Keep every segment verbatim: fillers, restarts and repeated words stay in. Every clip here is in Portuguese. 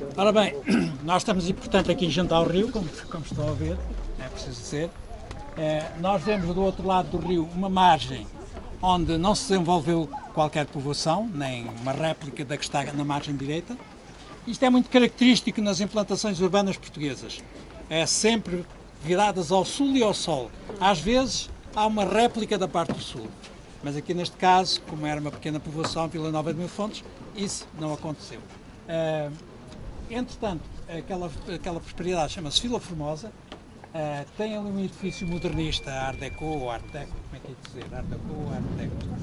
Ora bem, nós estamos, portanto, aqui junto ao rio, como, como estão a ver, é preciso dizer. É, nós vemos do outro lado do rio uma margem onde não se desenvolveu qualquer povoação, nem uma réplica da que está na margem direita. Isto é muito característico nas implantações urbanas portuguesas. É sempre viradas ao sul e ao sol. Às vezes há uma réplica da parte do sul. Mas aqui neste caso, como era uma pequena povoação, Vila Nova de Mil Fontes, isso não aconteceu. Uh, entretanto, aquela, aquela propriedade chama-se Vila Formosa, uh, tem ali um edifício modernista, Art Deco ou Art Deco, como é que é de dizer? Art Deco ou Art Deco?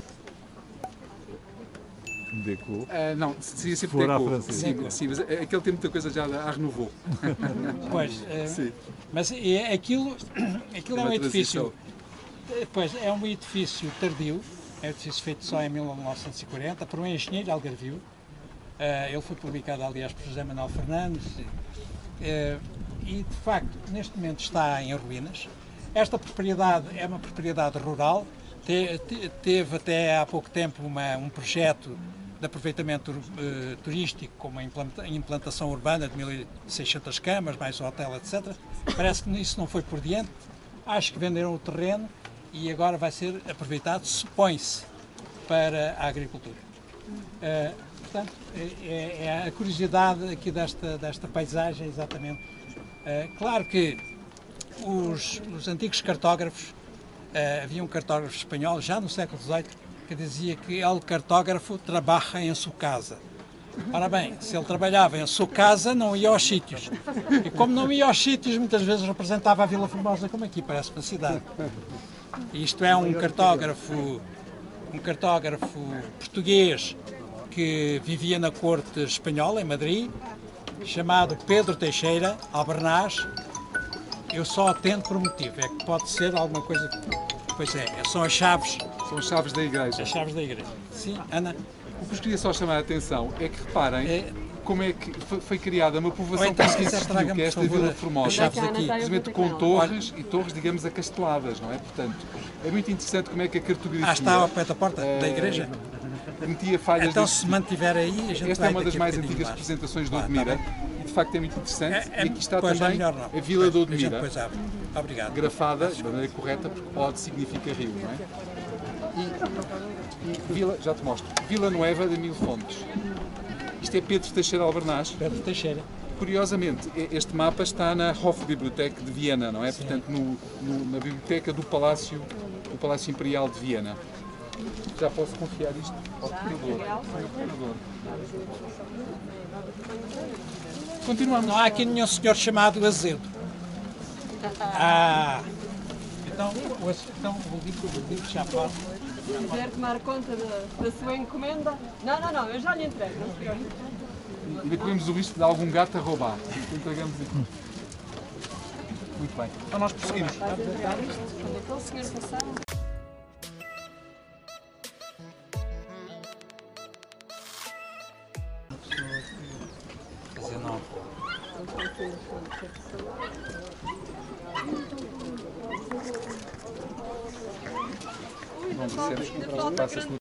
Deco? Uh, não, seria sempre For à Deco. francesa. Sim, Deco. sim, mas aquele tem muita coisa já a renovou. Pois, uh, Sim. mas é, aquilo, aquilo é, É um uma edifício, pois, é um edifício tardio, é um edifício feito só em mil novecentos e quarenta, por um engenheiro algarvio. Uh, ele foi publicado, aliás, por José Manuel Fernandes, uh, e de facto, neste momento está em ruínas. Esta propriedade é uma propriedade rural, te, te, teve até há pouco tempo uma, um projeto de aproveitamento uh, turístico, com uma implanta, implantação urbana de mil e seiscentas camas, mais um hotel, etcétera. Parece que isso não foi por diante, acho que venderam o terreno e agora vai ser aproveitado, supõe-se, para a agricultura. Uh, portanto, é, é a curiosidade aqui desta, desta paisagem, exatamente. Uh, claro que os, os antigos cartógrafos, uh, havia um cartógrafo espanhol, já no século dezoito, que dizia que el cartógrafo trabalha em sua casa. Ora bem, se ele trabalhava em sua casa, não ia aos sítios. E como não ia aos sítios, muitas vezes representava a Vila Formosa como aqui, parece uma cidade. Isto é um cartógrafo, um cartógrafo português que vivia na corte espanhola, em Madrid, chamado Pedro Teixeira Albernaz. Eu só atendo por um motivo, é que pode ser alguma coisa... Pois é, são as chaves, São as chaves da igreja. as chaves da igreja. Sim, Ana? O que vos queria só chamar a atenção é que reparem É- como é que foi, foi criada uma Ou povoação então, que se quiser, existiu, traga-me, que é por esta favor, Vila as Formosa. chaves Ana aqui. está aí. Simplesmente com torres e torres, digamos, acasteladas, não é? Portanto, é muito interessante como é que a cartografia Ah, está ao pé da porta eh, da igreja? metia falhas Então, deste se tipo. mantiver aí, a gente Esta vai é uma das daqui a mais bocadinho antigas mais. representações de Ah, Odmira tá e de facto é muito interessante. É- é- E aqui está pois, é também melhor não. a Vila de Pois, a gente Odmira, depois abre. Obrigado. grafada de maneira correta, porque Ode significa rio, não é? E, e Vila, já te mostro, Vila Nova de Mil Fontes. Isto é Pedro Teixeira Albernaz. Pedro Teixeira. Curiosamente, este mapa está na Hofbibliothek de Viena, não é? Sim. Portanto, no, no, na biblioteca do Palácio, do Palácio Imperial de Viena. Já posso confiar isto ao operador. Ao operador. Continuamos. Não há aqui nenhum senhor chamado Azedo. Ah, então o, então, o livro, o livro já pode. Se quiser tomar conta da, da sua encomenda. Não, não, não, eu já lhe entrego, não se preocupe. Ainda corremos o risco de algum gato a roubar. Entregamos aqui. Muito bem. Então nós prosseguimos. Vais entregar isto quando aquele senhor passar. Fazer não. Não percebes o que passa-se no